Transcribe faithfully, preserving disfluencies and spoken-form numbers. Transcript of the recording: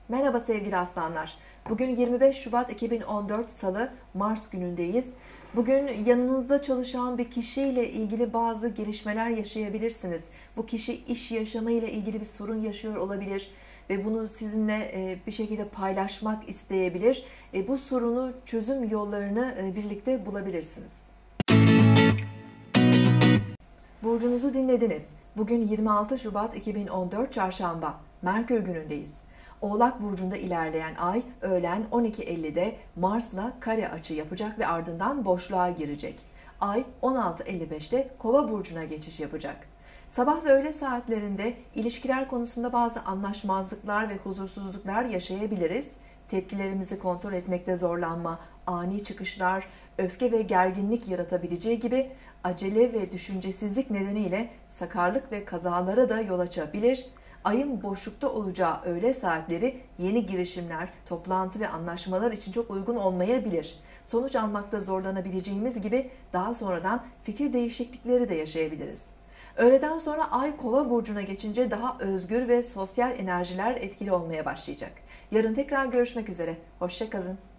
Merhaba sevgili aslanlar. Bugün yirmi beş Şubat iki bin on dört Salı, Mars günündeyiz. Bugün yanınızda çalışan bir kişiyle ilgili bazı gelişmeler yaşayabilirsiniz. Bu kişi iş yaşamı ile ilgili bir sorun yaşıyor olabilir ve bunu sizinle bir şekilde paylaşmak isteyebilir. Bu sorunu, çözüm yollarını birlikte bulabilirsiniz. Burcunuzu dinlediniz. Bugün yirmi altı Şubat iki bin on dört Çarşamba, Merkür günündeyiz. Oğlak burcunda ilerleyen ay öğlen on iki ellide Mars'la kare açı yapacak ve ardından boşluğa girecek. Ay on altı elli beşte Kova burcuna geçiş yapacak. Sabah ve öğle saatlerinde ilişkiler konusunda bazı anlaşmazlıklar ve huzursuzluklar yaşayabiliriz. Tepkilerimizi kontrol etmekte zorlanma, ani çıkışlar, öfke ve gerginlik yaratabileceği gibi acele ve düşüncesizlik nedeniyle sakarlık ve kazalara da yol açabilir. Ayın boşlukta olacağı öğle saatleri yeni girişimler, toplantı ve anlaşmalar için çok uygun olmayabilir. Sonuç almakta zorlanabileceğimiz gibi daha sonradan fikir değişiklikleri de yaşayabiliriz. Öğleden sonra Ay Kova burcuna geçince daha özgür ve sosyal enerjiler etkili olmaya başlayacak. Yarın tekrar görüşmek üzere. Hoşça kalın.